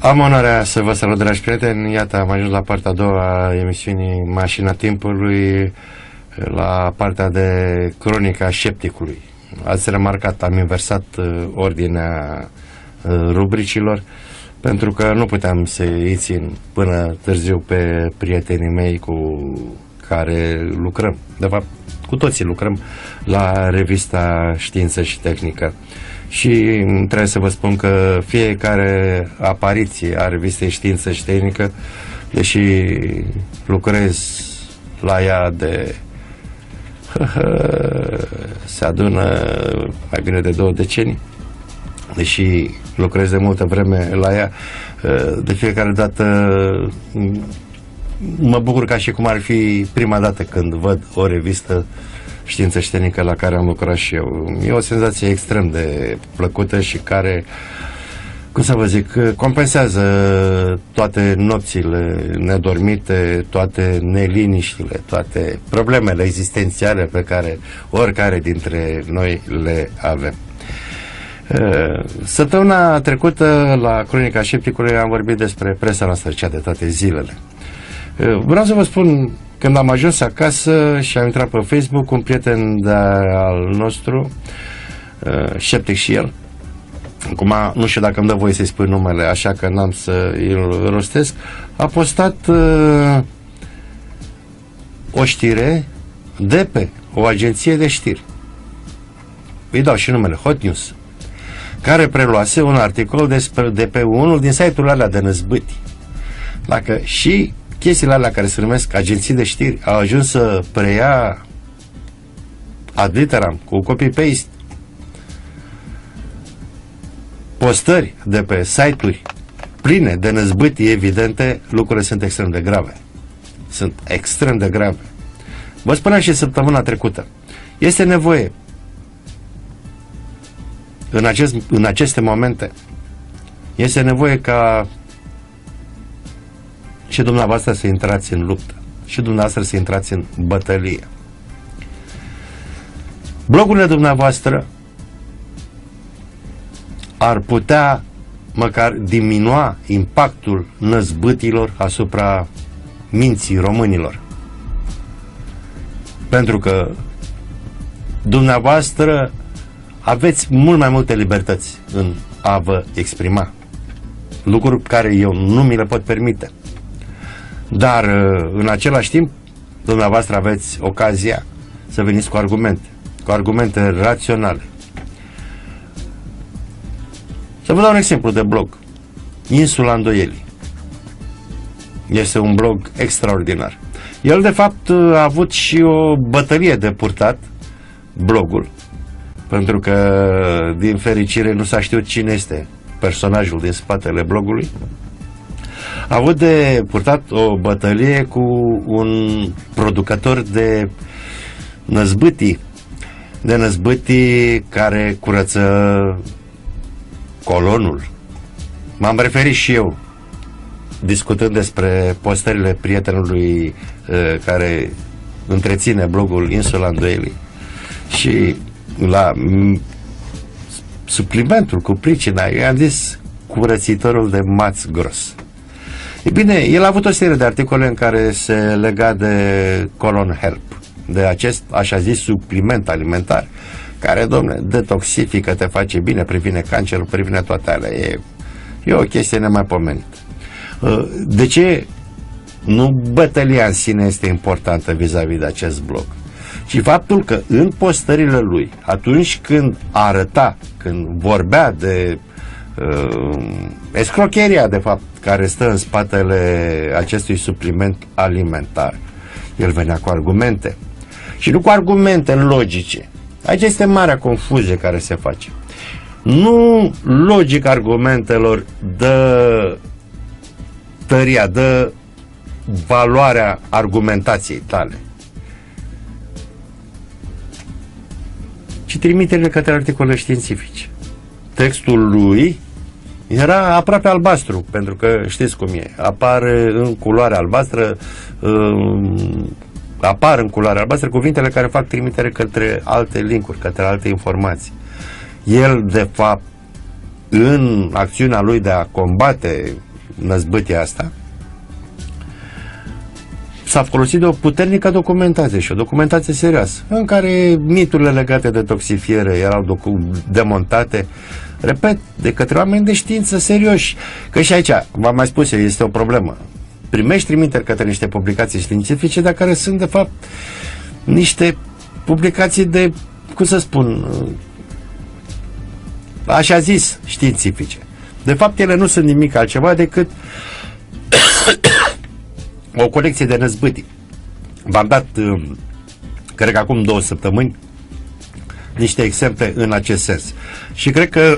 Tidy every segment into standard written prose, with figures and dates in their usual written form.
Am onoarea să vă salut, dragi prieteni. Iată, am ajuns la partea a doua a emisiunii Mașina Timpului, la partea de cronica scepticului. Ați remarcat, am inversat ordinea rubricilor, pentru că nu puteam să îi țin până târziu pe prietenii mei cu care lucrăm. De fapt, cu toții lucrăm la revista Știință și Tehnică. Și trebuie să vă spun că fiecare apariție a revistei Știință și Tehnică, deși lucrez la ea de se adună mai bine de 2 decenii, deși lucrez de multă vreme la ea, de fiecare dată mă bucur ca și cum ar fi prima dată când văd o revistă Știință și Tehnică la care am lucrat și eu. E o senzație extrem de plăcută și care, cum să vă zic, compensează toate nopțile nedormite, toate neliniștile, toate problemele existențiale pe care oricare dintre noi le avem. Săptămâna trecută, la Cronica Scepticului, am vorbit despre presa noastră, cea de toate zilele. Vreau să vă spun, când am ajuns acasă și am intrat pe Facebook, un prieten al nostru, sceptic și el, acum nu știu dacă îmi dă voie să-i spui numele, așa că n-am să îl rostesc, a postat o știre de pe o agenție de știri. Îi dau și numele, Hot News, care preluase un articol de pe unul din site-urile alea de năzbâti. Dacă și chestiile alea care se numesc agenții de știri au ajuns să preia ad literam, cu copy-paste, postări de pe site-uri pline de năzbâtii evidente, lucrurile sunt extrem de grave. Sunt extrem de grave. Vă spuneam și săptămâna trecută, este nevoie în aceste momente, este nevoie ca și dumneavoastră să intrați în luptă, și dumneavoastră să intrați în bătălie. Blogurile dumneavoastră ar putea măcar diminua impactul năzbâtilor asupra minții românilor. Pentru că dumneavoastră aveți mult mai multe libertăți în a vă exprima, lucruri care eu nu mi le pot permite. Dar, în același timp, dumneavoastră aveți ocazia să veniți cu argumente raționale. Să vă dau un exemplu de blog. Insula Îndoielii. Este un blog extraordinar. El, de fapt, a avut și o bătălie de purtat, blogul, pentru că, din fericire, nu s-a știut cine este personajul din spatele blogului. A avut de purtat o bătălie cu un producător de năzbâtii care curăță colonul. M-am referit și eu, discutând despre postările prietenului care întreține blogul Insula Îndoielii și la suplimentul cu pricina, eu am zis curățitorul de maț gros. E bine, el a avut o serie de articole în care se lega de Colon Help, de acest, așa zis, supliment alimentar, care, domne, detoxifică, te face bine, previne cancerul, previne toate alea. E o chestie nemaipomenită. De ce nu bătălia în sine este importantă vis-a-vis de acest blog, ci faptul că în postările lui, atunci când arăta, când vorbea de escrocheria, de fapt, care stă în spatele acestui supliment alimentar, el venea cu argumente. Și nu cu argumente logice. Aici este marea confuzie care se face. Nu logic argumentelor dă tăria, dă valoarea argumentației tale, ci trimiterile către articole științifice. Textul lui era aproape albastru, pentru că știți cum e, apare în culoare albastră, apar în culoare albastră cuvintele care fac trimitere către alte linkuri, către alte informații. El, de fapt, în acțiunea lui de a combate năzbâtia asta, s-a folosit de o puternică documentație și o documentație serioasă, în care miturile legate de toxifiere erau demontate, repet, de către oameni de știință serioși. Că și aici, v-am mai spus eu, este o problemă. Primești trimiteri către niște publicații științifice, dar care sunt, de fapt, niște publicații de, cum să spun, așa zis, științifice. De fapt, ele nu sunt nimic altceva decât o colecție de năzbâtii. V-am dat, cred că acum 2 săptămâni, niște exemple în acest sens. Și cred că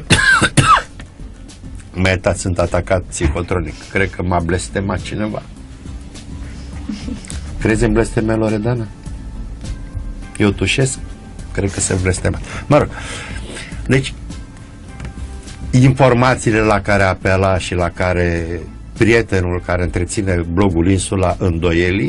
mă iertați, sunt atacat psihotronic. Cred că m-a blestemat cineva. Crezi în blestemele, Loredana? Eu tușesc? Cred că se blestemat. Mă rog. Deci, informațiile la care apela și la care prietenul care întreține blogul Insula Îndoielii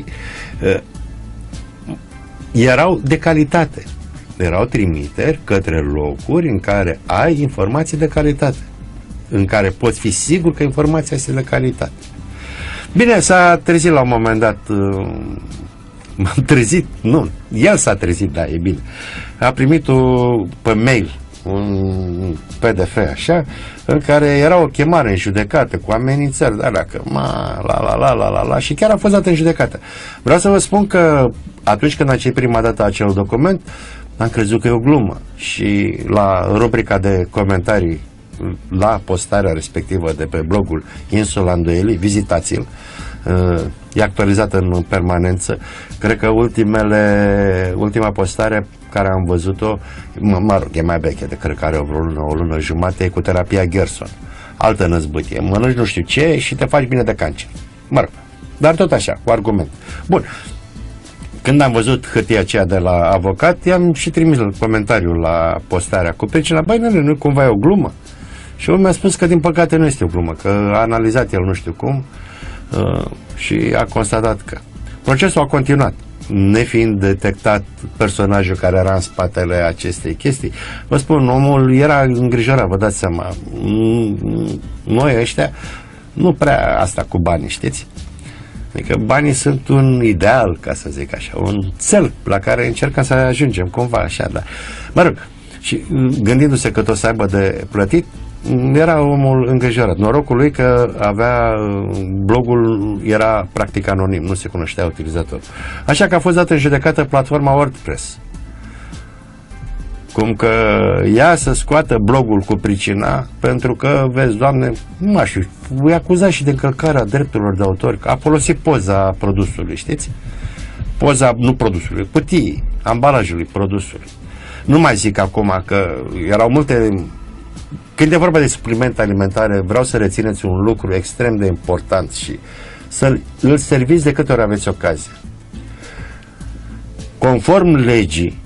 erau de calitate. Erau trimiteri către locuri în care ai informații de calitate, în care poți fi sigur că informația este de calitate. Bine, s-a trezit la un moment dat, m-am trezit, nu, el s-a trezit, da, e bine. A primit pe mail un PDF așa, în care era o chemare în judecată cu amenințări, dar dacă la și chiar a fost dată în judecată. Vreau să vă spun că atunci când a citit prima dată acel document, am crezut că e o glumă și la rubrica de comentarii la postarea respectivă de pe blogul Insula Îndoielii, vizitați-l, e actualizată în permanență. Cred că ultima postare care am văzut-o, mă rog, e mai veche, de cred că are o lună jumate, e cu terapia Gerson. Altă năzbâtie. Mănânci nu știu ce și te faci bine de cancer. Mă rog, dar tot așa, cu argument. Bun. Când am văzut hârtia aceea de la avocat, i-am și trimis comentariul la postarea cu pricina, băi, nu cumva e o glumă? Și el mi-a spus că din păcate nu este o glumă, că a analizat el nu știu cum și a constatat că. Procesul a continuat, nefiind detectat personajul care era în spatele acestei chestii. Vă spun, omul era îngrijorat, vă dați seama. Noi ăștia, nu prea asta cu banii, știți? Adică banii sunt un ideal, ca să zic așa, un cel la care încercăm să ajungem, cumva așa, dar... Mă rog, și gândindu-se că tot să aibă de plătit, era omul îngrijorat. Norocul lui că blogul era practic anonim, nu se cunoștea utilizatorul. Așa că a fost dată în judecată platforma WordPress. Cum că ea să scoată blogul cu pricina, pentru că, vezi, Doamne, nu mai știu, îi acuza și de încălcarea drepturilor de autor, că a folosit poza produsului, știți? Poza, nu produsului, cutii, ambalajului produsului. Nu mai zic acum că erau multe... Când e vorba de suplimente alimentare, vreau să rețineți un lucru extrem de important și să-l serviți de câte ori aveți ocazie. Conform legii,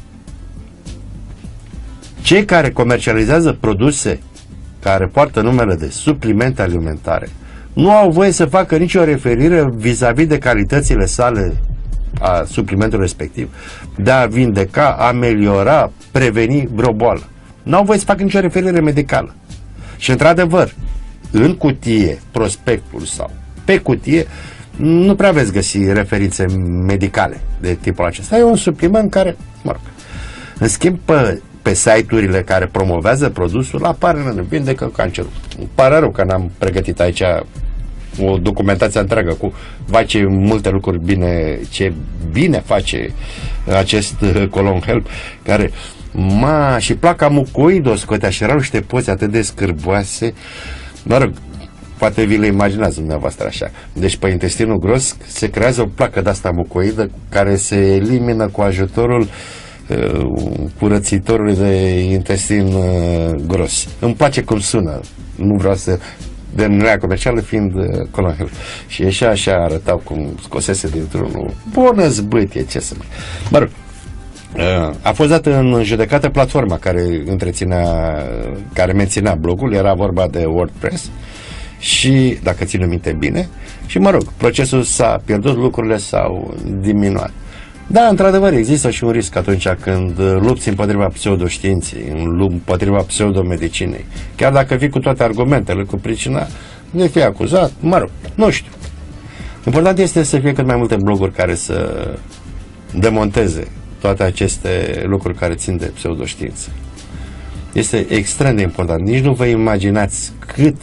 cei care comercializează produse care poartă numele de suplimente alimentare nu au voie să facă nicio referire vis-a-vis de calitățile sale a suplimentului respectiv, de a vindeca, ameliora, preveni vreo boală. Nu au voie să facă nicio referire medicală. Și într-adevăr, în cutie, prospectul sau pe cutie, nu prea veți găsi referințe medicale de tipul acesta. E un supliment care, mă rog, în schimb, pe site-urile care promovează produsul, apare vindecă cancerul. Îmi pare rău că n-am pregătit aici o documentație întreagă cu face multe lucruri bine, ce bine face acest Colon Help, care și placa mucoidă o scotea și erau niște poze atât de scârboase, mă rog, poate vi le imaginați dumneavoastră așa. Deci pe intestinul gros se creează o placă de-asta mucoidă care se elimină cu ajutorul curățitorului de intestin gros. Îmi place cum sună, nu vreau să denumirea comercială fiind Colon Help. Și ieșea așa, arătau cum scosese dintr-unul. Bună zbâtie, ce să mă rog. A fost dată în judecată platforma care menținea blogul, era vorba de WordPress și, dacă țin minte bine, și mă rog, procesul s-a pierdut, lucrurile s-au diminuat. Da, într-adevăr, există și un risc atunci când lupți împotriva pseudoștiinței, împotriva pseudomedicinei. Chiar dacă vii cu toate argumentele, cu pricina, de fi acuzat, mă rog, nu știu. Important este să fie cât mai multe bloguri care să demonteze toate aceste lucruri care țin de pseudoștiință. Este extrem de important. Nici nu vă imaginați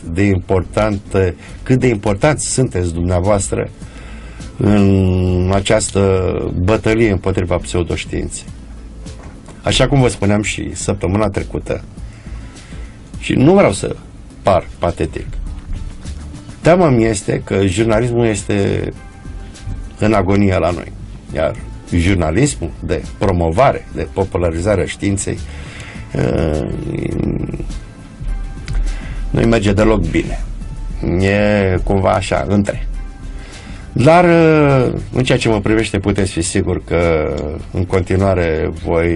cât de importanți sunteți dumneavoastră în această bătălie împotriva pseudoștiinței. Așa cum vă spuneam și săptămâna trecută, și nu vreau să par patetic, teama-mi este că jurnalismul este în agonie la noi. Iar jurnalismul de promovare, de popularizare a științei nu-i merge deloc bine. E cumva așa, între. Dar în ceea ce mă privește puteți fi sigur că în continuare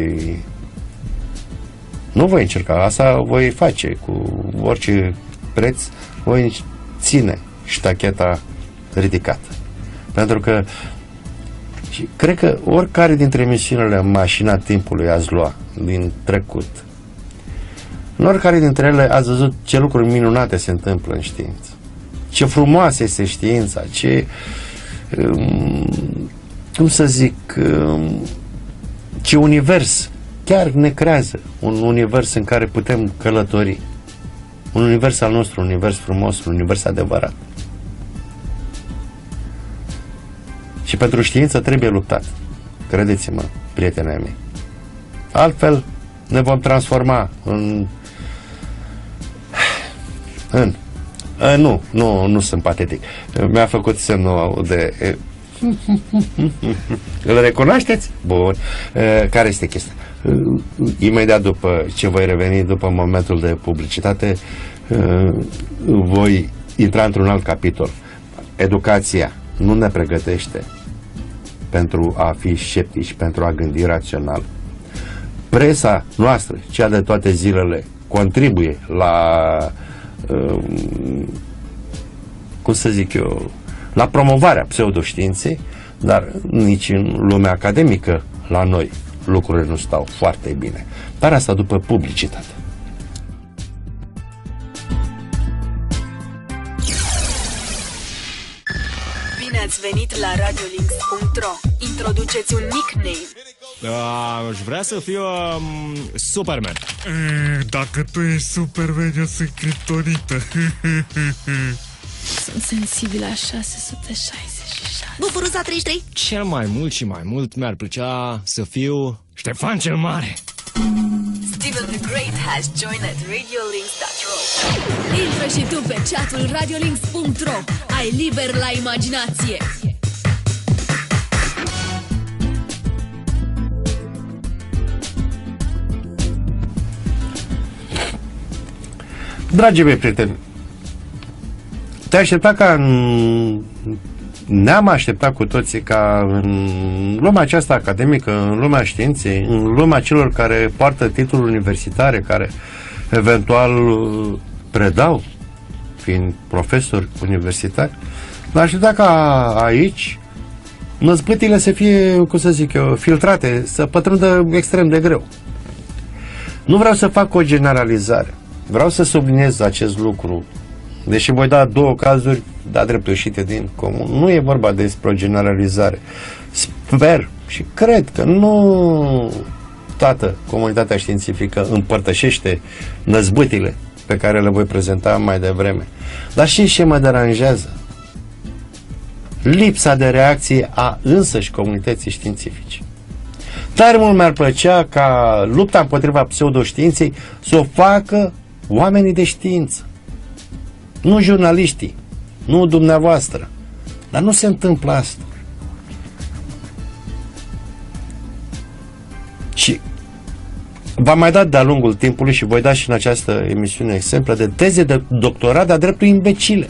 nu voi încerca, asta voi face cu orice preț, voi ține ștacheta ridicată. Pentru că și cred că oricare dintre emisiunile Mașina Timpului ați lua din trecut, în oricare dintre ele ați văzut ce lucruri minunate se întâmplă în știință, ce frumoasă este știința, ce cum să zic, ce univers chiar ne creează, un univers în care putem călători, un univers al nostru, un univers frumos, un univers adevărat. Și pentru știință trebuie luptat. Credeți-mă, prietenii mei. Altfel ne vom transforma nu sunt patetic. Mi-a făcut semnul de... Îl recunoașteți? Bun. Care este chestia? Imediat după ce voi reveni, după momentul de publicitate, voi intra într-un alt capitol. Educația nu ne pregătește pentru a fi sceptici, pentru a gândi rațional. Presa noastră, cea de toate zilele, contribuie la cum să zic eu, la promovarea pseudoștiinței, dar nici în lumea academică la noi lucrurile nu stau foarte bine. Dar asta după publicitate. Bine ați venit la radiolinks.ro. Introduceți un nickname. Aș vrea să fiu Superman. Dacă tu ești Superman, eu sunt Kryptonită. Sunt sensibilă la 666. Bufuruța 33. Cel mai mult și mai mult mi-ar plăcea să fiu Ștefan cel Mare. Steven the Great has joined at radiolinks.ro. Intră și tu pe chatul radiolinks.ro. Ai liber la imaginație. Dragii mei prieteni, te aștepta ca ne-am așteptat cu toții ca în lumea aceasta academică, în lumea științei, în lumea celor care poartă titluri universitare, care eventual predau, fiind profesori universitari, ne-am așteptat ca aici năzbâtile să fie, cum să zic eu, filtrate, să pătrundă extrem de greu. Nu vreau să fac o generalizare. Vreau să subliniez acest lucru, deși voi da două cazuri, da, drept ieșite din comun. Nu e vorba despre o generalizare. Sper și cred că nu toată comunitatea științifică împărtășește năzbâtile pe care le voi prezenta mai devreme. Dar și ce mă deranjează? Lipsa de reacție a însăși comunității științifice. Tare mult mi-ar plăcea ca lupta împotriva pseudoștiinței să o facă oamenii de știință, nu jurnaliștii, nu dumneavoastră. Dar nu se întâmplă asta. Și v-am mai dat de-a lungul timpului și voi da și în această emisiune exemple de teze de doctorat de-a dreptul imbecile,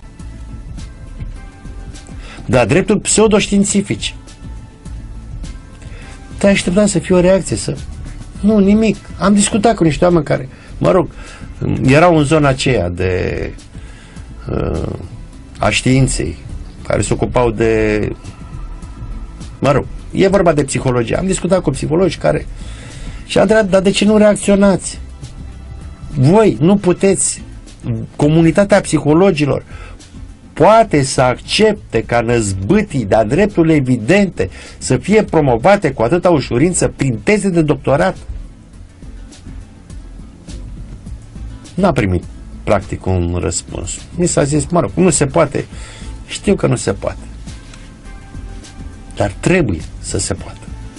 de-a dreptul pseudoștiințifice. Te așteptam să fie o reacție, să... Nu, nimic. Am discutat cu niște oameni care, mă rog, erau în zona aceea de a științei, care se ocupau de, mă rog, e vorba de psihologie. Am discutat cu psihologi care și am întrebat, dar de ce nu reacționați? Voi nu puteți comunitatea psihologilor poate să accepte ca năzbâtii de-a drepturile evidente să fie promovate cu atâta ușurință prin teze de doctorat? N-a primit practic un răspuns. Mi s-a zis, mă rog, nu se poate. Știu că nu se poate. Dar trebuie să se poată.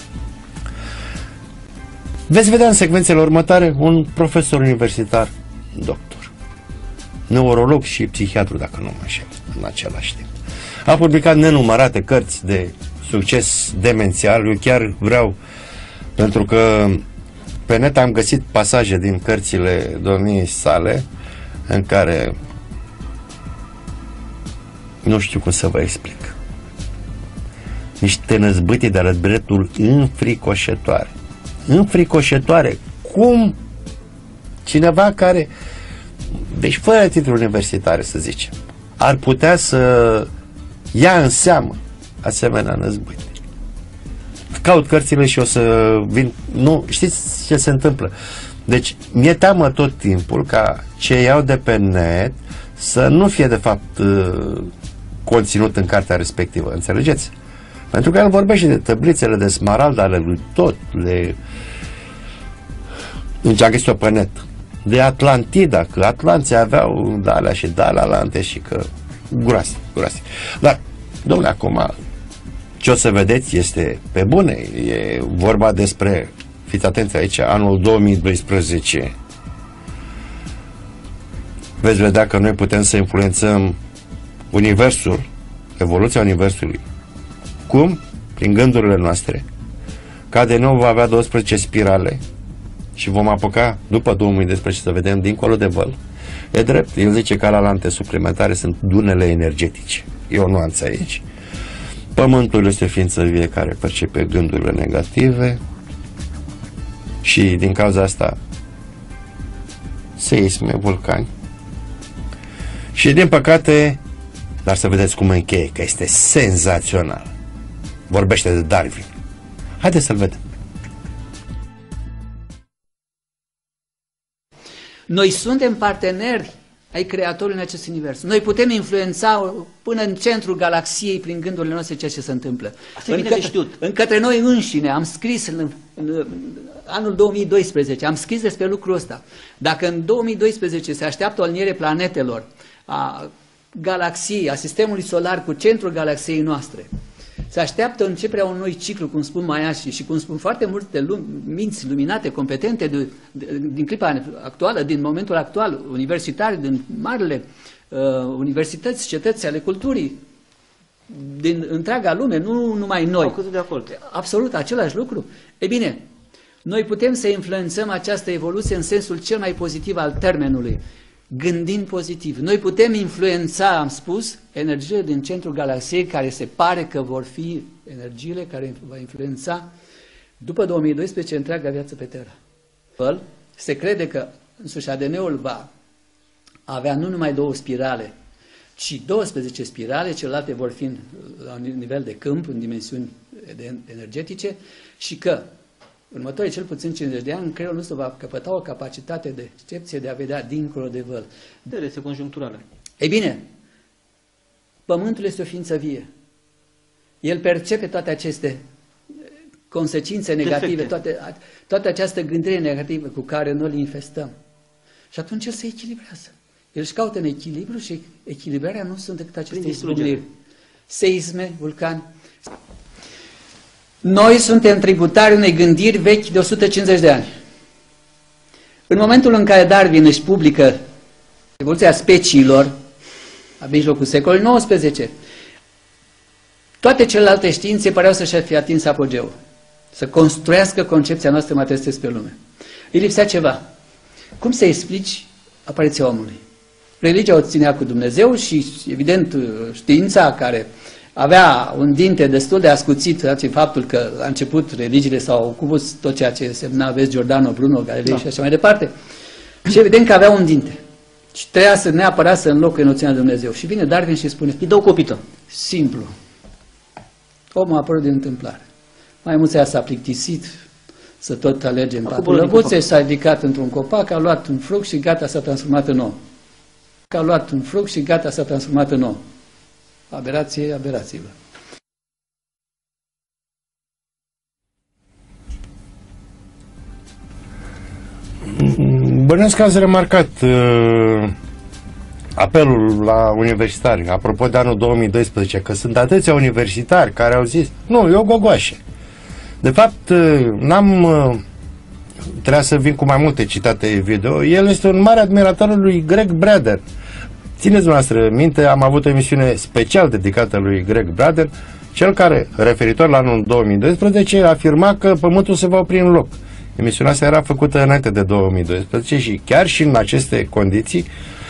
Veți vedea în secvențele următoare un profesor universitar, doctor, neurolog și psihiatru, dacă nu mă înșel, în același timp. A publicat nenumărate cărți de succes demențial. Eu chiar vreau, pentru că pe net am găsit pasaje din cărțile domniei sale în care nu știu cum să vă explic. Niște năzbâtii de-a dreptul înfricoșătoare. Înfricoșătoare. Cum cineva care, deci fără titluri universitare, să zicem, ar putea să ia în seamă asemenea năzbâtii? Caut cărțile și o să vin. Nu, știți ce se întâmplă? Deci mi-e teamă tot timpul ca ce iau de pe net să nu fie de fapt conținut în cartea respectivă, înțelegeți? Pentru că el vorbește de tăblițele de smarald ale lui tot, de, deci am găsit-o pe net, de Atlantida, că atlanții aveau de-alea și de-alea și că groase. Dar, domnule, acum ce o să vedeți este pe bune, e vorba despre, fiți atenți aici, anul 2012. Veți vedea că noi putem să influențăm universul, evoluția universului. Cum? Prin gândurile noastre. KD9 va avea 12 spirale și vom apuca după 2012 să vedem dincolo de văl. E drept, el zice că alalante suplimentare sunt dunele energetice. E o nuanță aici. Pământul este o ființă vie care percepe gândurile negative și din cauza asta seisme, vulcani. Și din păcate, dar să vedeți cum încheie, că este senzațional. Vorbește de Darwin. Haideți să-l vedem. Noi suntem parteneri ai Creatorului în acest univers. Noi putem influența până în centrul galaxiei prin gândurile noastre ceea ce se întâmplă. Către noi înșine am scris în anul 2012, am scris despre lucrul ăsta. Dacă în 2012 se așteaptă o aliniere planetelor, a galaxiei, a sistemului solar cu centrul galaxiei noastre, se așteaptă începerea unui ciclu, cum spun maiașii și cum spun foarte multe minți luminate, competente din clipa actuală, din momentul actual, universitari, din marile universități, cetăți ale culturii, din întreaga lume, nu numai noi. Au de acord. Absolut, același lucru. E bine, noi putem să influențăm această evoluție în sensul cel mai pozitiv al termenului, gândind pozitiv. Noi putem influența, am spus, energiile din centrul galaxiei, care se pare că vor fi energiile care va influența după 2012 întreaga viață pe Terra. Se crede că însuși ADN-ul va avea nu numai 2 spirale, ci 12 spirale, celelalte vor fi la un nivel de câmp, în dimensiuni energetice, și că următorii cel puțin 50 de ani, creierul nostru va căpăta o capacitate de excepție de a vedea dincolo de văl. Este conjuncturală. Ei bine, Pământul este o ființă vie. El percepe toate aceste consecințe negative, toată această gândire negativă cu care noi le infestăm. Și atunci el se echilibrează. El își caută în echilibru și echilibrarea nu sunt decât aceste izbucniri. Seisme, vulcani. Noi suntem tributari unei gândiri vechi de 150 de ani. În momentul în care Darwin își publică evoluția speciilor, la mijlocul secolului XIX, toate celelalte științe păreau să-și fie atins apogeul, să construiască concepția noastră materialistă pe lume. Îi lipsea ceva. Cum să explici apariția omului? Religia o ținea cu Dumnezeu și, evident, știința care avea un dinte destul de ascuțit, dați faptul că la început religiile s-au ocupat tot ceea ce semna, vezi, Giordano, Bruno, Galilei și așa mai departe. Și evident că avea un dinte. Și trebuia să neapărat să înlocuie noțiunea de Dumnezeu. Și vine Darwin și spune, îi dă o copită. Simplu. Omul a apărut din întâmplare. Mai mulți s-a plictisit să tot alerge în patru lăbuțe, s-a ridicat într-un copac, a luat un fruct și gata, s-a transformat în om. că a luat un fruct și gata, s-a transformat în om. Aberație, aberațiilor. Bănuiesc că ați remarcat apelul la universitari, apropo de anul 2012, că sunt atâția universitari care au zis, nu, e o gogoașă. De fapt, trebuia să vin cu mai multe citate video. El este un mare admirator al lui Greg Braden. Țineți noastră minte, am avut o emisiune special dedicată lui Greg Braden, cel care, referitor la anul 2012, afirma că Pământul se va opri în loc. Emisiunea asta era făcută înainte de 2012 și chiar și în aceste condiții,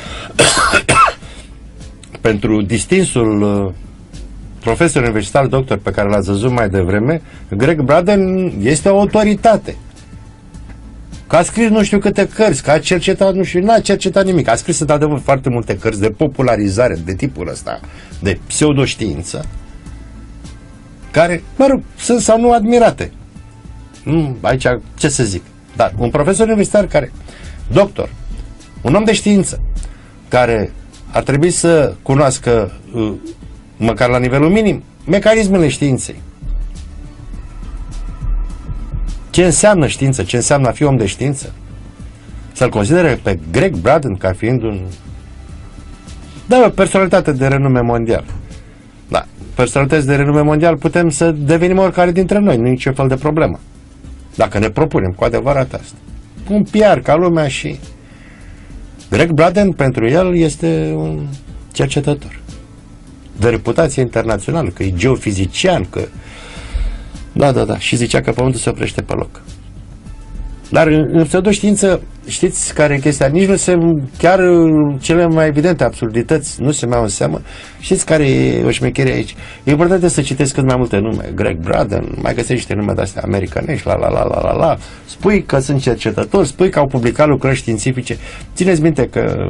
pentru distinsul profesor universitar doctor pe care l-ați văzut mai devreme, Greg Braden este o autoritate. Că a scris nu știu câte cărți, că a cercetat, nu știu, n-a cercetat nimic. A scris, într-adevăr, foarte multe cărți de popularizare de tipul ăsta, de pseudoștiință, care, mă rog, sunt sau nu admirate. Aici, ce să zic. Dar un profesor universitar care, doctor, un om de știință, care ar trebui să cunoască, măcar la nivelul minim, mecanismele științei. Ce înseamnă știință? Ce înseamnă a fi om de știință? Să-l considere pe Greg Braden ca fiind o personalitate de renume mondial. Da, personalități de renume mondial putem să devenim oricare dintre noi, nu e nicio fel de problemă. Dacă ne propunem cu adevărat asta. Un PR ca lumea și Greg Braden pentru el este un cercetător de reputație internațională, că e geofizician, că da, și zicea că Pământul se oprește pe loc. Dar în pseudoștiință, știți care e chestia? Nici nu se, chiar cele mai evidente absurdități nu se mai au în seamă. Știți care e o șmecherie aici? E important să citesc cât mai multe nume. Greg Braden, mai găsești niște nume de-astea americanești, la. Spui că sunt cercetători, spui că au publicat lucrări științifice. Țineți minte că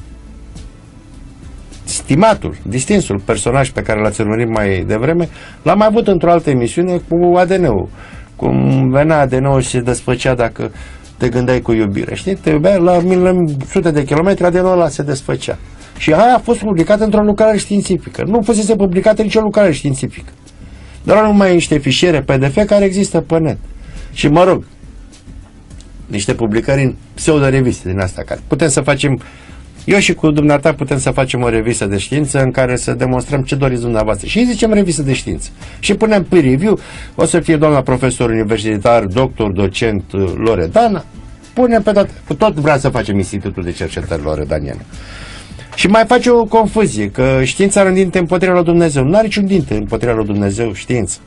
stimatul, distinsul personaj pe care l-ați urmărit mai devreme, l-am mai avut într-o altă emisiune cu ADN-ul. Cum venea ADN-ul și se desfăcea dacă te gândeai cu iubire. Știi? Te iubeai, la sute de kilometri ADN-ul ăla se desfăcea. Și aia a fost publicată într-o lucrare științifică. Nu fusese publicată nicio lucrare științifică. Doar numai niște fișiere PDF care există pe net. Și mă rog, niște publicări în pseudo-reviste din astea care putem să facem. Eu și cu dumneata putem să facem o revistă de știință în care să demonstrăm ce doriți dumneavoastră. Și îi zicem revistă de știință. Și punem pe review, o să fie doamna profesor universitar, doctor, docent Loredana. Punem pe toate. Tot vrea să facem Institutul de Cercetări Loredaniene. Și mai face o confuzie, că știința are un dinte împotriva lui Dumnezeu. Nu are niciun dinte împotriva lui Dumnezeu știință.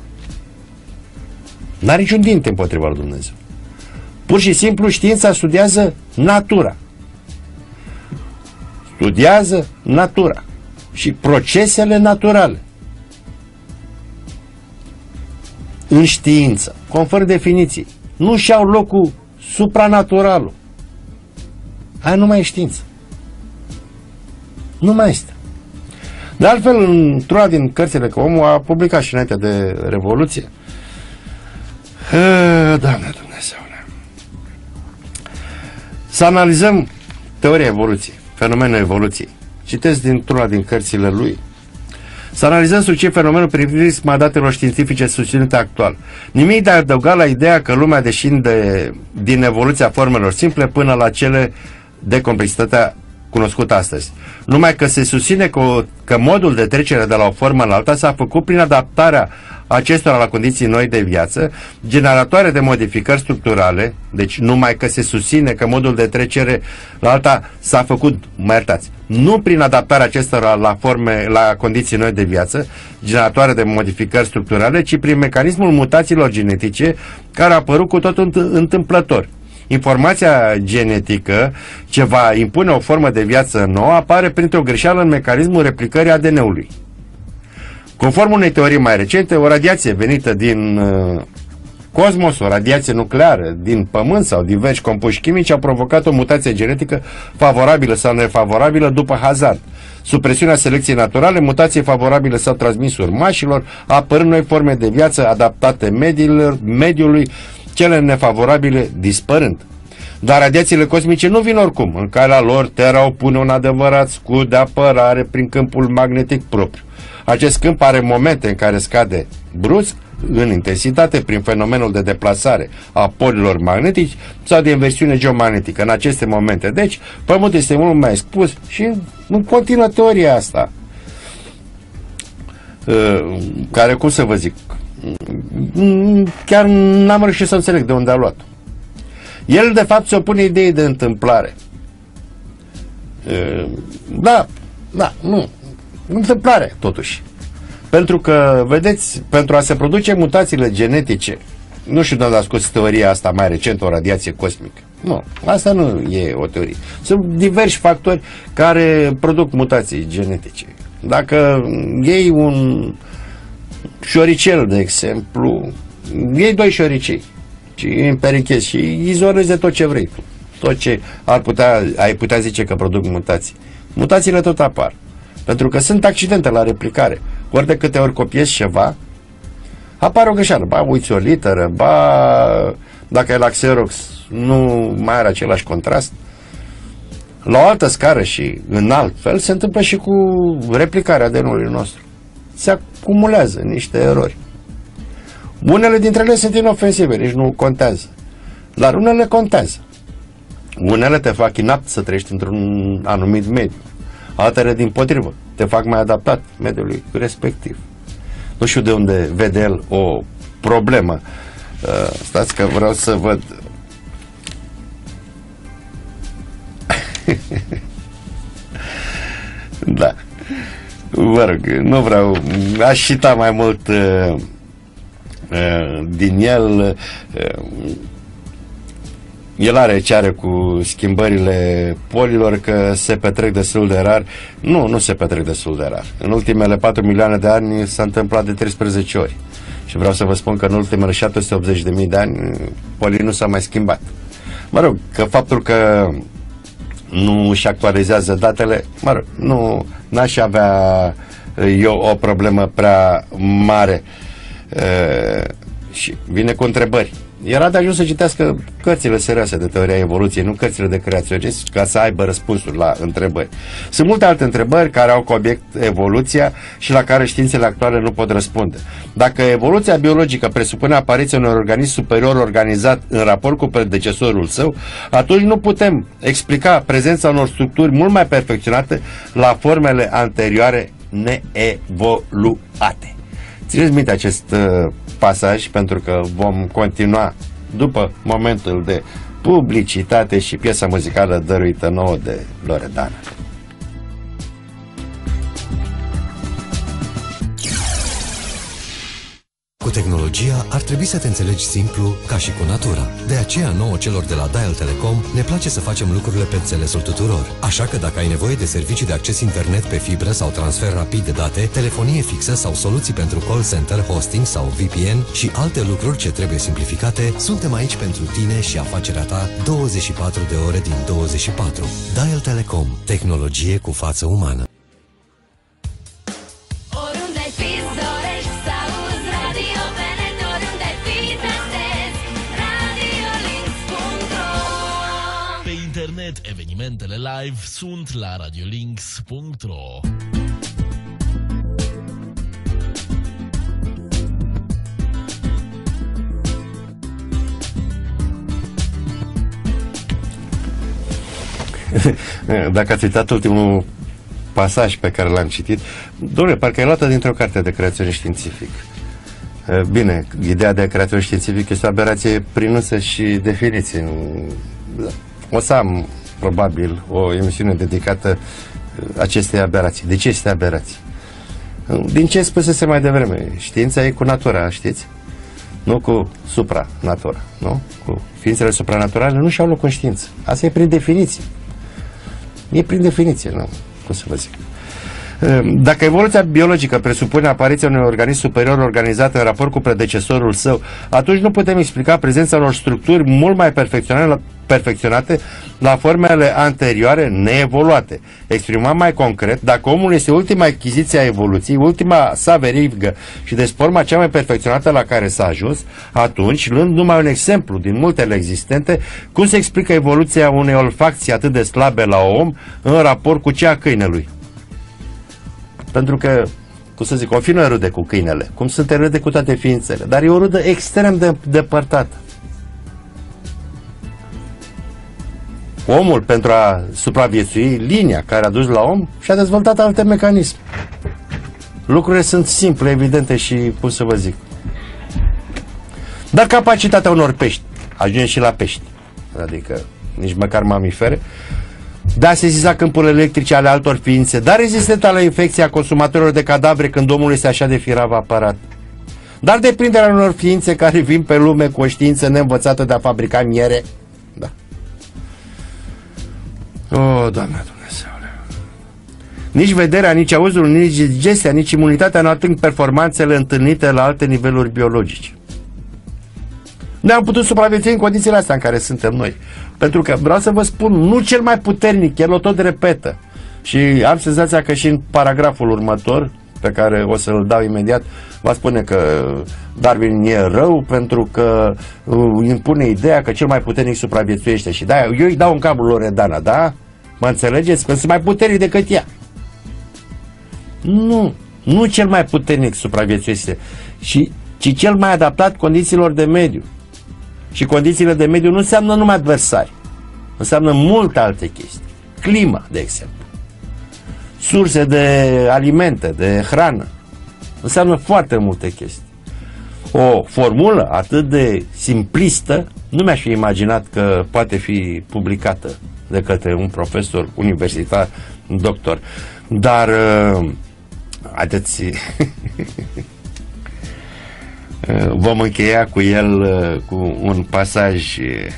Nu are niciun dinte împotriva lui Dumnezeu. Pur și simplu știința studiază natura. Studiază natura și procesele naturale. În știință, conform definiției, nu și-au locul supranaturalul. Aia nu mai e știință. Nu mai este. De altfel, într-una din cărțile, că omul a publicat și înainte de Revoluție, Doamne Dumnezeule, să analizăm teoria evoluției, fenomenul evoluției. Citesc dintr-una din cărțile lui. Să analizăm succint fenomenul prin prisma datelor științifice susținute actual. Nimic de adăugat la ideea că lumea deșinde din evoluția formelor simple până la cele de complexitatea cunoscută astăzi. Numai că se susține că modul de trecere de la o formă la alta s-a făcut prin adaptarea acestora la condiții noi de viață, generatoare de modificări structurale, deci numai că se susține că modul de trecere la alta s-a făcut, mă iertați, nu prin adaptarea acestora la condiții noi de viață, generatoare de modificări structurale, ci prin mecanismul mutațiilor genetice care a apărut cu tot întâmplător. Informația genetică ce va impune o formă de viață nouă apare printr-o greșeală în mecanismul replicării ADN-ului. Conform unei teorii mai recente, o radiație venită din cosmos, o radiație nucleară din Pământ sau diversi compuși chimici au provocat o mutație genetică favorabilă sau nefavorabilă după hazard. Sub presiunea selecției naturale, mutații favorabile s-au transmis urmașilor, apărând noi forme de viață adaptate mediului, cele nefavorabile dispărând. Dar radiațiile cosmice nu vin oricum. În calea lor, Terra opune un adevărat scut de apărare prin câmpul magnetic propriu. Acest câmp are momente în care scade brusc în intensitate prin fenomenul de deplasare a polilor magnetici sau de inversiune geomagnetică în aceste momente. Deci, Pământul este mult mai expus și nu continuă teoria asta. Care, cum să vă zic, chiar n-am reușit să înțeleg de unde a luat. El, de fapt, se opune ideii de întâmplare. Nu. Întâmplare, totuși. Pentru că, vedeți, pentru a se produce mutațiile genetice, nu știu de unde a scos teoria asta mai recent, o radiație cosmică. Nu, asta nu e o teorie. Sunt diversi factori care produc mutații genetice. Dacă iei un șoricel, de exemplu, iei 2 șoricei și îi împerechezi și izolezi de tot ce vrei tu. Tot ce ai putea zice că produc mutații. Mutațiile tot apar. Pentru că sunt accidente la replicare. Ori de câte ori copiezi ceva, apare o greșeală. Ba, uiți o literă, ba, dacă e la Xerox, nu mai are același contrast. La o altă scară și în alt fel se întâmplă și cu replicarea ADN-ului nostru. Se acumulează niște erori. Unele dintre ele sunt inofensive, nici nu contează. Dar unele contează. Unele te fac inapt să trăiești într-un anumit mediu. Altele, dimpotrivă, te fac mai adaptat mediului respectiv. Nu știu de unde vede el o problemă. Stați că vreau să văd. Da. Vă rog, nu vreau. Aș cita mai mult din el. El are ce are cu schimbările polilor, că se petrec destul de rar. Nu se petrec destul de rar. În ultimele 4 milioane de ani s-a întâmplat de 13 ori. Și vreau să vă spun că în ultimele 780.000 de ani polii nu s-au mai schimbat. Mă rog, că faptul că nu își actualizează datele, mă rog, n-aș avea eu o problemă prea mare. Și vine cu întrebări. Era de ajuns să citească cărțile serioase de teoria evoluției, nu cărțile de creaționism, ca să aibă răspunsuri la întrebări. Sunt multe alte întrebări care au ca obiect evoluția și la care științele actuale nu pot răspunde. Dacă evoluția biologică presupune apariția unui organism superior organizat în raport cu predecesorul său, atunci nu putem explica prezența unor structuri mult mai perfecționate la formele anterioare neevoluate. Țineți minte acest pasaj, pentru că vom continua după momentul de publicitate și piesa muzicală dăruită nouă de Loredana. Cu tehnologia ar trebui să te înțelegi simplu ca și cu natura. De aceea nouă celor de la Dial Telecom ne place să facem lucrurile pe înțelesul tuturor. Așa că dacă ai nevoie de servicii de acces internet pe fibră sau transfer rapid de date, telefonie fixă sau soluții pentru call center, hosting sau VPN și alte lucruri ce trebuie simplificate, suntem aici pentru tine și afacerea ta 24 de ore din 24. Dial Telecom. Tehnologie cu față umană. Evenimentele live sunt la radiolinks.ro. Dacă ați uitat ultimul pasaj pe care l-am citit, dom'le, parcă e luată dintr-o carte de creaționism științific. Bine, ideea de creaționism științific este o aberație prin însă și definiție. O să am probabil o emisiune dedicată acestei aberații. De ce este aberație? Din ce spusese mai devreme, știința e cu natura, știți? Nu cu supranatura, nu? Cu ființele supranaturale nu și-au loc în știință. Asta e prin definiție. E prin definiție, nu? Cum să vă zic? Dacă evoluția biologică presupune apariția unui organism superior organizat în raport cu predecesorul său, atunci nu putem explica prezența unor structuri mult mai perfecționate la formele anterioare neevoluate. Exprimat mai concret, dacă omul este ultima achiziție a evoluției, ultima sa verigă și deci forma cea mai perfecționată la care s-a ajuns, atunci, luând numai un exemplu din multele existente, cum se explică evoluția unei olfacții atât de slabe la om în raport cu cea a câinelui? Pentru că, cum să zic, o fi noi rude cu câinele, cum suntem rude cu toate ființele, dar e o rudă extrem de depărtată. Omul, pentru a supraviețui, linia care a dus la om, și-a dezvoltat alte mecanisme. Lucrurile sunt simple, evidente și, cum să vă zic. Dar capacitatea unor pești, ajungem și la pești, adică nici măcar mamifere, de a sesiza câmpurile electrice ale altor ființe, dar rezistentă la infecția consumatorilor de cadavre când omul este așa de firav aparat. Dar deprinderea unor ființe care vin pe lume cu o știință neînvățată de a fabrica miere. Da. O, Doamne Dumnezeule. Nici vederea, nici auzul, nici digestia, nici imunitatea nu ating performanțele întâlnite la alte niveluri biologice. Ne-am putut supraviețui în condițiile astea în care suntem noi. Pentru că, vreau să vă spun, nu cel mai puternic, el o tot repetă. Și am senzația că și în paragraful următor, pe care o să-l dau imediat, va spune că Darwin e rău pentru că impune ideea că cel mai puternic supraviețuiește. Și da, eu îi dau în capul Loredana, da? Mă înțelegeți? Că sunt mai puternic decât ea. Nu cel mai puternic supraviețuiește, ci cel mai adaptat condițiilor de mediu. Și condițiile de mediu nu înseamnă numai adversari. Înseamnă multe alte chestii. Clima, de exemplu. Surse de alimente, de hrană. Înseamnă foarte multe chestii. O formulă atât de simplistă nu mi-aș fi imaginat că poate fi publicată de către un profesor universitar, un doctor. Dar haideți... vom încheia cu el cu un pasaj,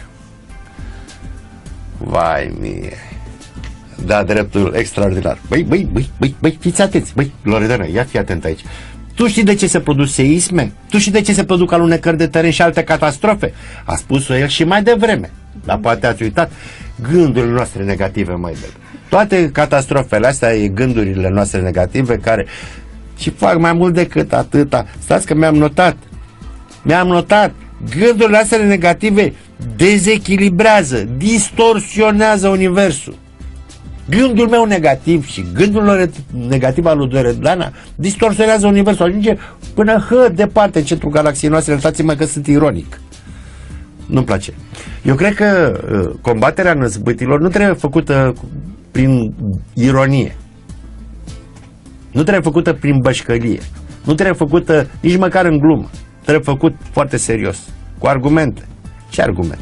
vai mie, da, dreptul extraordinar. Băi, fiți atenți, băi, Loredana, ia fi atent aici. Tu știi de ce se produc seisme? Tu știi de ce se produc alunecări de teren și alte catastrofe? A spus-o el și mai devreme, dar poate ați uitat. Gândurile noastre negative, mai bine. Toate catastrofele astea e gândurile noastre negative care și fac mai mult decât atâta. Stați că mi-am notat. Gândurile astea negative dezechilibrează, distorsionează universul. Gândul meu negativ și gândul negativ al lui Loredana distorsionează universul. Ajunge până departe în centrul galaxiei noastre. Iertați-mă că sunt ironic. Nu-mi place. Eu cred că combaterea năzbâtilor nu trebuie făcută prin ironie. Nu trebuie făcută prin bășcălie. Nu trebuie făcută nici măcar în glumă. Trebuie făcut foarte serios. Cu argumente. Ce argumente?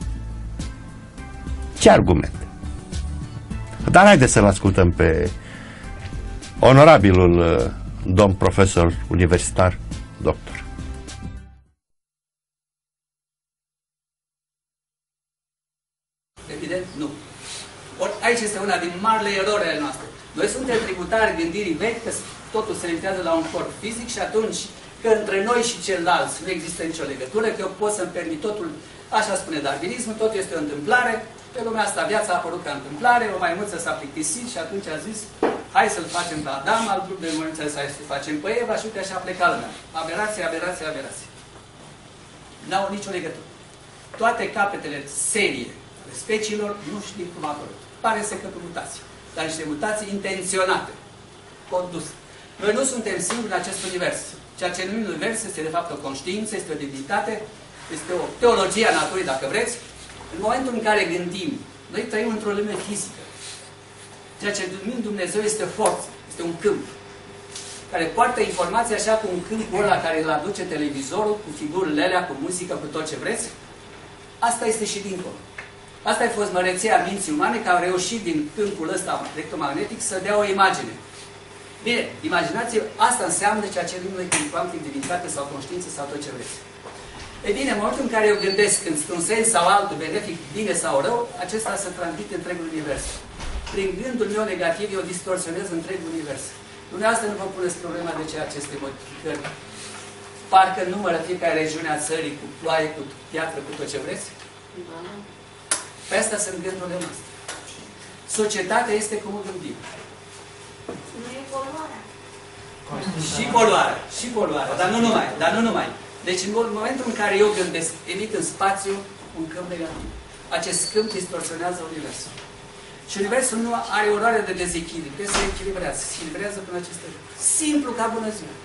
Ce argumente? Dar haideți să-l ascultăm pe onorabilul domn profesor universitar, doctor. Evident, nu. Ori aici este una din marile erori noastre. Noi suntem tributari gândirii vechi că totul se limitează la un corp fizic și atunci că între noi și ceilalți nu există nicio legătură, că eu pot să-mi permit totul, așa spune darwinismul, totul este o întâmplare, pe lumea asta viața a apărut ca întâmplare, o maimuță s-a plictisit și atunci a zis, hai să-l facem pe Adam, alt grup de măimuțe să facem pe Eva și uite așa pleca lumea. Aberație, aberație, aberație. N-au nicio legătură. Toate capetele serie ale speciilor nu știm cum a apărut. Pare să că mutații, dar niște mutații intenționate, conduse. Noi nu suntem singuri în acest univers. Ceea ce numim univers este de fapt o conștiință, este o divinitate, este o teologie a naturii, dacă vreți. În momentul în care gândim, noi trăim într-o lume fizică. Ceea ce numim Dumnezeu este forță, este un câmp, care poartă informația așa cu un câmpul ăla care îl aduce televizorul, cu figurile alea, cu muzică, cu tot ce vreți. Asta este și dincolo. Asta a fost măreția minții umane, care au reușit din câmpul ăsta electromagnetic să dea o imagine. Bine, imaginați-vă, asta înseamnă ceea ce numim noi quantum, divinitate sau conștiință sau tot ce vreți. E bine, în momentul în care eu gândesc într-un sens sau altul, benefic, bine sau rău, acesta se transmite întregul univers. prin gândul meu negativ, eu distorsionez întreg univers. Dumneavoastră nu vă puneți problema de ce aceste modificări parcă numără fiecare regiune a țării cu ploaie, cu piatră, cu tot ce vreți? Pe astea sunt gândurile noastre. Societatea este cum o gândim. Nu e poluarea. Și poluarea, dar nu numai. Deci în momentul în care eu gândesc, emit în spațiu un câmp negativ. Acest câmp distorsionează universul. Și universul nu are o rare de dezechilibru, se echilibrează, se echilibrează până aceste lucruri. Simplu ca bună ziua.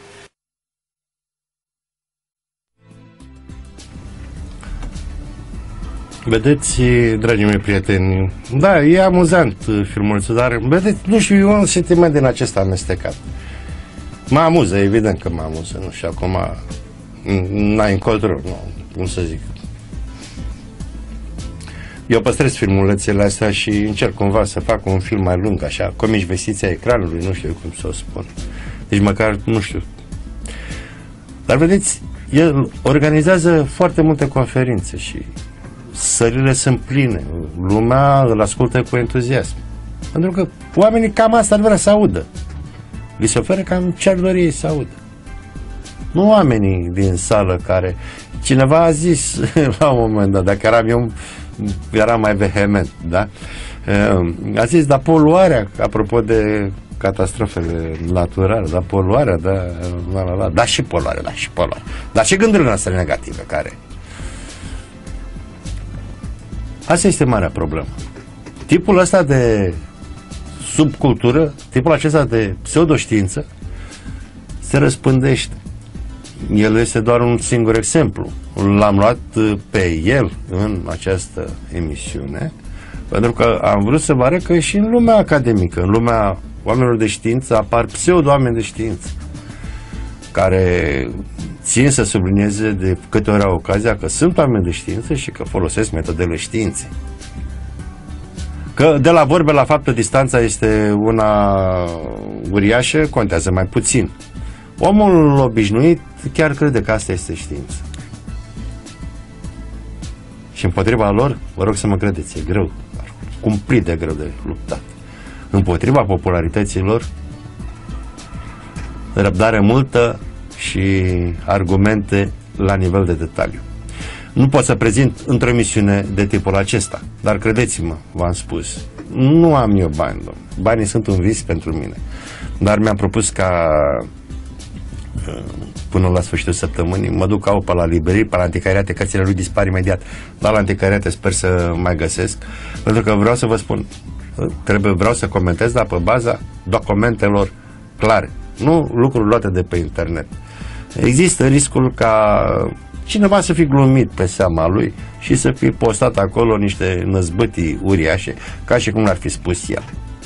Vedeți, dragii mei prieteni, da, e amuzant filmulețul, dar vedeți, nu știu, eu un sentiment din acesta amestecat. Mă amuză, evident că mă amuză, nu știu, acum n-ai încotro, nu, cum să zic. Eu păstrez filmulețele astea și încerc cumva să fac un film mai lung, așa, comici vestiția ecranului, nu știu cum să o spun. Deci măcar, nu știu. Dar vedeți, el organizează foarte multe conferințe și sălile sunt pline, lumea îl ascultă cu entuziasm. Pentru că oamenii cam asta ar vrea să audă. Li se oferă cam ce ar dori ei să audă. Nu oamenii din sală care... Cineva a zis la un moment dat, dacă eram mai vehement, da? A zis, dar poluarea, apropo de catastrofele naturale, dar poluarea, da și poluarea, dar și gândurile noastre negative, care... Asta este marea problemă. Tipul ăsta de subcultură, tipul acesta de pseudoștiință se răspândește. El este doar un singur exemplu. L-am luat pe el în această emisiune pentru că am vrut să vă arăt că și în lumea academică, în lumea oamenilor de știință, apar pseudo-oameni de știință care țin să sublinieze de câte ori au ocazia că sunt oameni de știință și că folosesc metodele științei. Că de la vorbe la faptă distanța este una uriașă, contează mai puțin. Omul obișnuit chiar crede că asta este știință. Și împotriva lor, vă rog să mă credeți, e greu, cumplit de greu de luptat. Împotriva popularității lor, răbdare multă și argumente la nivel de detaliu. Nu pot să prezint într-o emisiune de tipul acesta, dar credeți-mă, v-am spus, nu am eu bani, domnule. Banii sunt un vis pentru mine. Dar mi-am propus ca până la sfârșitul săptămânii mă duc pe la librării, pe la anticariate, cărțile lui dispar imediat, dar la anticariate sper să mai găsesc, pentru că vreau să vă spun, vreau să comentez, dar pe baza documentelor clare, nu lucruri luate de pe internet. Există riscul ca cineva să fi glumit pe seama lui și să fi postat acolo niște năzbâtii uriașe, ca și cum l-ar fi spus el.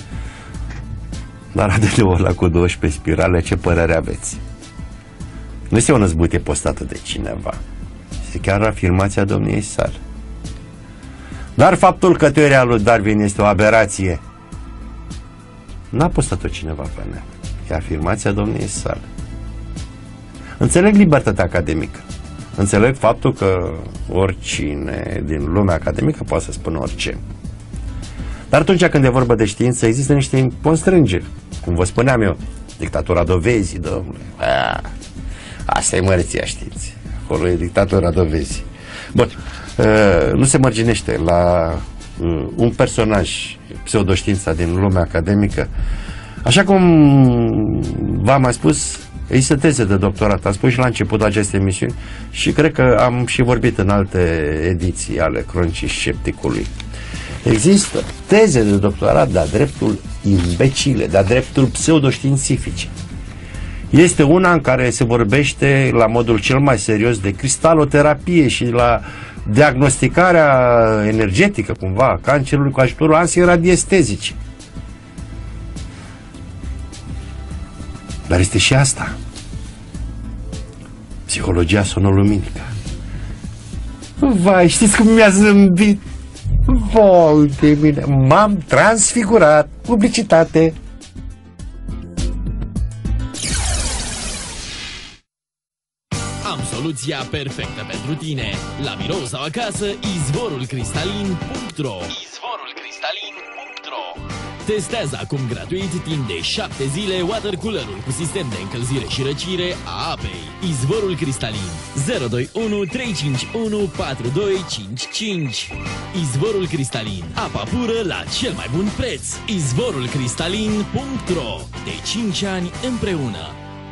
Dar ADN-ul ăla cu 12 spirale, ce părere aveți? Nu este o năzbâtie postată de cineva. Este chiar afirmația domniei sale. Dar faptul că teoria lui Darwin este o aberație, n-a postat-o cineva pe net. E afirmația domniei sale. Înțeleg libertatea academică. Înțeleg faptul că oricine din lumea academică poate să spună orice. Dar atunci când e vorba de știință, există niște constrângeri. Cum vă spuneam eu, dictatura dovezii, domnule. Asta e măreția științei. Acolo e dictatura dovezii. Bun, nu se mărginește la un personaj pseudoștiința din lumea academică. Așa cum v-am mai spus, există teze de doctorat. Am spus și la începutul acestei emisiuni și cred că am și vorbit în alte ediții ale Cronicii Scepticului. Există teze de doctorat de-a dreptul imbecile, de-a dreptul pseudoștiințifice. Este una în care se vorbește la modul cel mai serios de cristaloterapie și la diagnosticarea energetică, cumva, a cancerului cu ajutorul antiradiestezice. Dar este și asta. Psihologia sonoluminică. Vai, știți cum mi-a zâmbit? Vai de mine, m-am transfigurat. Publicitate. Am soluția perfectă pentru tine. La birou sau acasă, izvorulcristalin.ro. Izvorulcristalin.ro. Testează acum gratuit timp de 7 zile water coolerul cu sistem de încălzire și răcire a apei. Izvorul cristalin 021 351 4255. Izvorul cristalin, apa pură la cel mai bun preț. Izvorulcristalin.ro. De 5 ani împreună.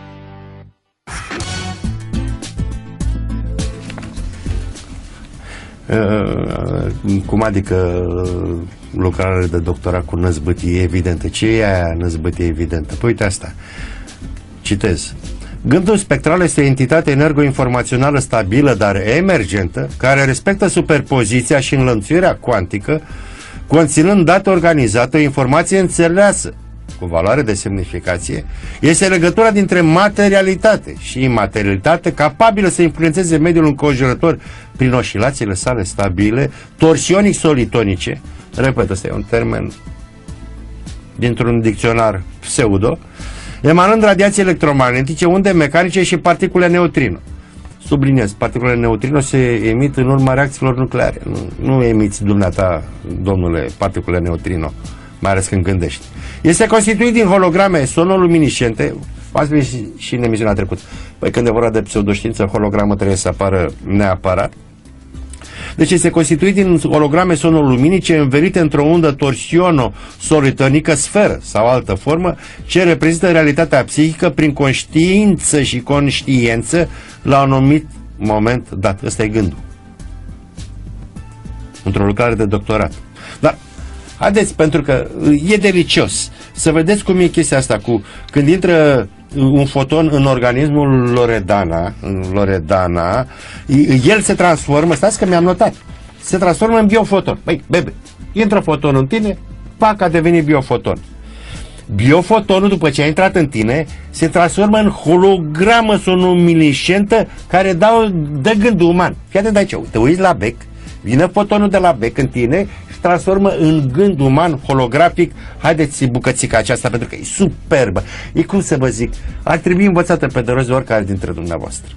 Cum adică lucrarea de doctorat cu năzbâtie evidentă? Ce e aia năzbâtie evidentă? Păi uite asta. Citez. Gândul spectral este o entitate energoinformațională stabilă, dar emergentă, care respectă superpoziția și înlănțuirea cuantică, conținând date organizate, o informație înțeleasă cu valoare de semnificație, este legătura dintre materialitate și imaterialitate capabilă să influențeze mediul înconjurător prin oscilațiile sale stabile, torsionic-solitonice, repet, ăsta e un termen dintr-un dicționar pseudo, emanând radiații electromagnetice, unde mecanice și particule neutrino. Subliniez, particulele neutrino se emit în urma reacțiilor nucleare. Nu emiți dumneata, domnule, particule neutrino, mai ales când gândești. Este constituit din holograme sonoluminiscente, ați văzut și în emisiunea trecută. Păi când e vorba de pseudoștiință, hologramă trebuie să apară neapărat. Deci este constituit din holograme sonoluminice învelite într-o undă torsiono-solitonică, sferă sau altă formă, ce reprezintă realitatea psihică prin conștiință și conștiență la un anumit moment dat. Ăsta e gândul. Într-o lucrare de doctorat. Dar haideți, pentru că e delicios să vedeți cum e chestia asta cu când intră un foton în organismul Loredana, el se transformă, stați că mi-am notat, se transformă în biofoton. Băi, bebe, intră fotonul în tine, pac, a devenit biofoton. Biofotonul, după ce a intrat în tine, se transformă în hologramă sonoluminescentă care dă gândul uman. Fii atent aici, te uiți la bec, vine fotonul de la bec în tine și transformă în gând uman holografic. Haideți bucățica aceasta, pentru că e superbă. E, cum să vă zic, ar trebui învățată pe de rost de oricare dintre dumneavoastră.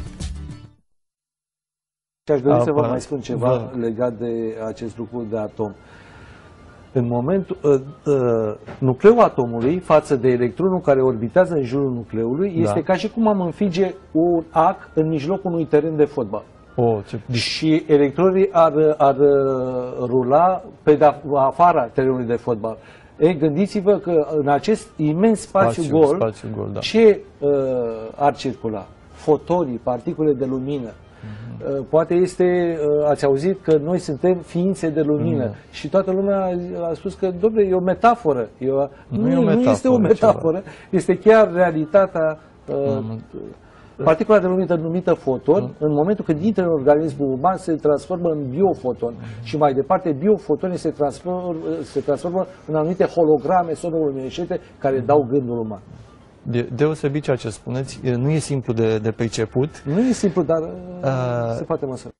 Și aș dori să vă mai spun ceva legat de acest lucru de atom. În momentul, nucleul atomului față de electronul care orbitează în jurul nucleului este ca și cum am înfige un ac în mijlocul unui teren de fotbal. Și electronii ar rula pe afara terenului de fotbal. Gândiți-vă că în acest imens spațiu gol, ce ar circula? Fotonii, particule de lumină. Poate ați auzit că noi suntem ființe de lumină și toată lumea a spus că, dom'le, e o metaforă. Nu este o metaforă, este chiar realitatea. Particula de lumină numită foton, în momentul când intră în organismul uman, se transformă în biofoton. Și mai departe, biofotonii se transformă în anumite holograme sonoluminescente care dau gândul uman. Deosebit ceea ce spuneți, nu e simplu de perceput. Nu e simplu, dar se poate măsura.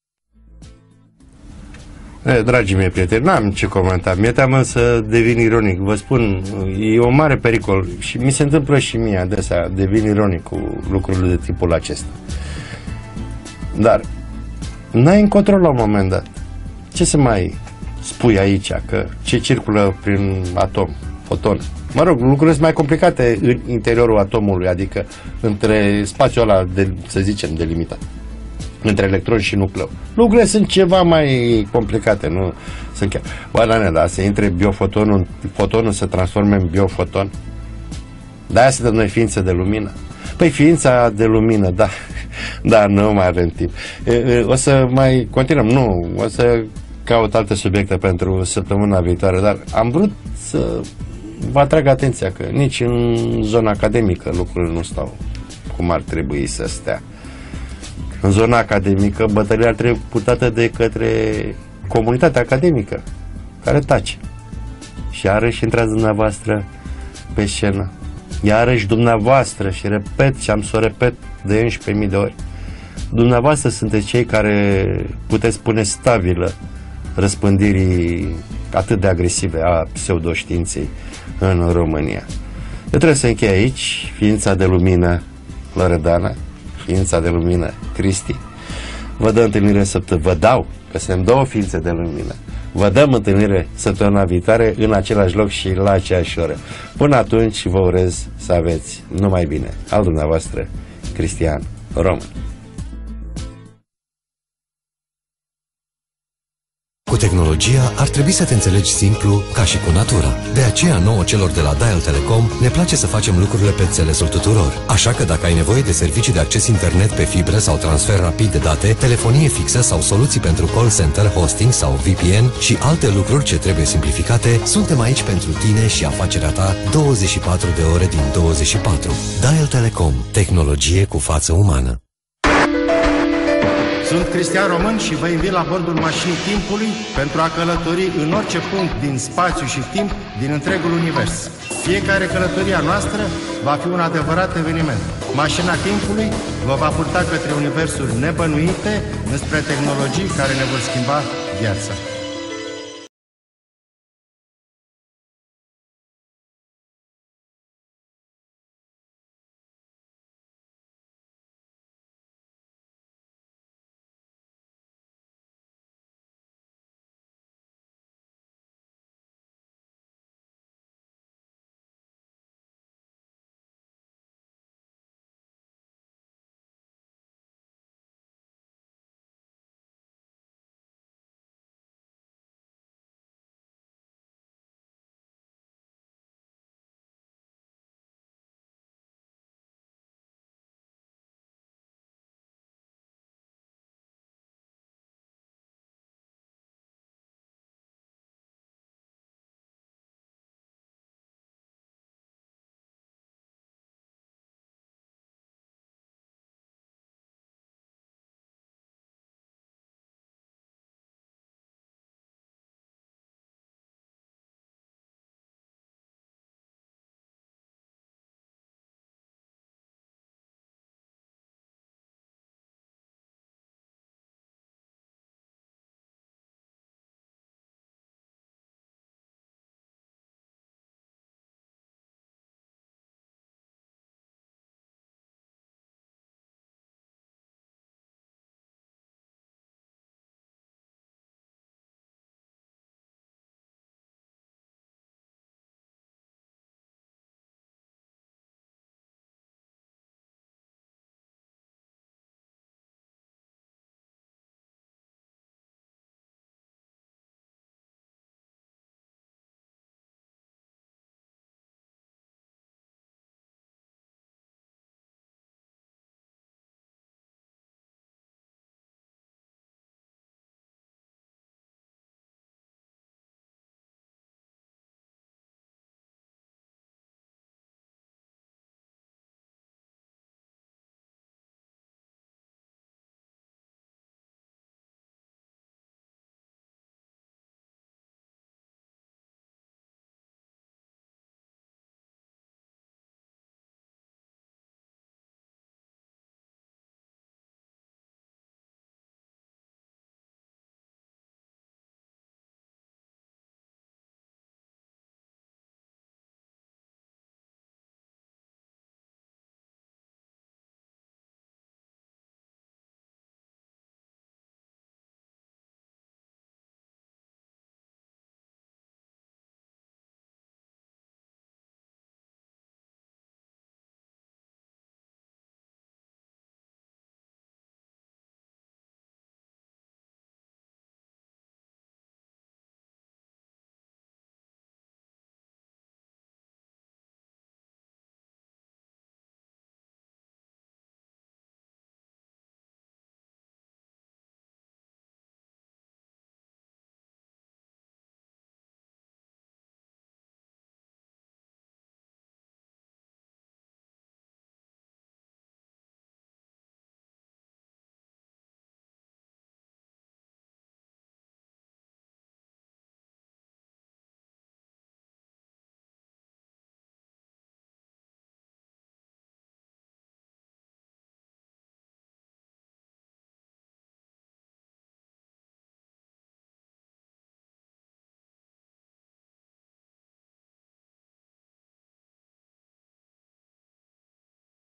Dragii mei prieteni, n-am ce comenta. Mi-e teamă să devin ironic. Vă spun, e un mare pericol și mi se întâmplă și mie adesea, devin ironic cu lucrurile de tipul acesta. Dar n-ai în control la un moment dat. Ce să mai spui aici? Că ce circulă prin atom, foton? Mă rog, lucrurile sunt mai complicate în interiorul atomului, adică între spațiul ăla, să zicem, delimitat, între electron și nucleu. Lucrurile sunt ceva mai complicate, nu sunt chiar. Bă, da, să intre biofotonul, fotonul se transforme în biofoton. De-aia suntem noi ființe de lumină. Păi ființa de lumină, da, nu mai avem timp. O să mai continuăm, o să caut alte subiecte pentru săptămâna viitoare, dar am vrut să vă atrag atenția că nici în zona academică lucrurile nu stau cum ar trebui să stea. În zona academică, bătălia ar trebui purtată de către comunitatea academică, care tace. Și iarăși intrați dumneavoastră pe scenă. Iarăși dumneavoastră, și repet, și am să o repet de 11.000 de ori, dumneavoastră sunteți cei care puteți pune stabilă răspândirii atât de agresive a pseudoștiinței în România. Eu trebuie să închei aici, ființa de lumină Loredana, ființa de lumină Cristi. Vă dau întâlnire vă dau, că sunt două ființe de lumină, Vă dăm întâlnire săptămâna viitoare în același loc și la aceeași oră. Până atunci vă urez să aveți numai bine. Al dumneavoastră, Cristian Român. Cu tehnologia ar trebui să te înțelegi simplu ca și cu natura. De aceea nouă celor de la Dial Telecom ne place să facem lucrurile pe înțelesul tuturor. Așa că dacă ai nevoie de servicii de acces internet pe fibră sau transfer rapid de date, telefonie fixă sau soluții pentru call center, hosting sau VPN și alte lucruri ce trebuie simplificate, suntem aici pentru tine și afacerea ta 24 de ore din 24. Dial Telecom. Tehnologie cu față umană. Sunt Cristian Român și vă invit la bordul mașinii timpului pentru a călători în orice punct din spațiu și timp din întregul univers. Fiecare călătorie a noastră va fi un adevărat eveniment. Mașina timpului vă va purta către universuri nebănuite, înspre tehnologii care ne vor schimba viața.